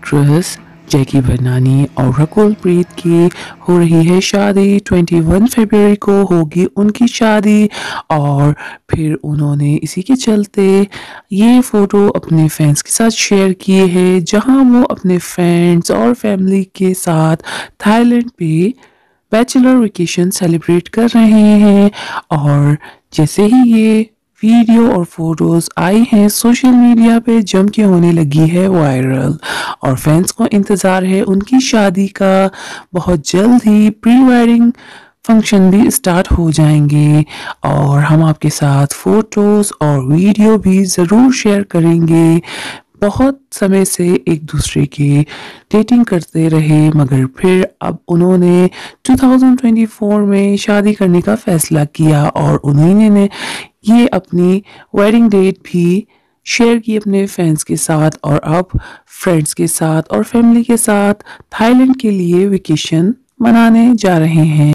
Actress जैकी भरनानी और रकुल प्रीत की हो रही है शादी। 21 फरवरी को होगी उनकी शादी और फिर उन्होंने इसी के चलते ये फ़ोटो अपने फैंस के साथ शेयर किए हैं, जहां वो अपने फ्रेंड्स और फैमिली के साथ थाईलैंड पे बैचलर वेकेशन सेलिब्रेट कर रहे हैं। और जैसे ही ये वीडियो और फोटोज आई हैं सोशल मीडिया पे जम के होने लगी है वायरल और फैंस को इंतज़ार है उनकी शादी का। बहुत जल्द ही प्री वेडिंग फंक्शन भी स्टार्ट हो जाएंगे और हम आपके साथ फोटोज और वीडियो भी ज़रूर शेयर करेंगे। बहुत समय से एक दूसरे की डेटिंग करते रहे मगर फिर अब उन्होंने 2024 में शादी करने का फैसला किया और उन्होंने ने ये अपनी वेडिंग डेट भी शेयर की अपने फैंस के साथ और अब फ्रेंड्स के साथ और फैमिली के साथ थाईलैंड के लिए वेकेशन मनाने जा रहे हैं।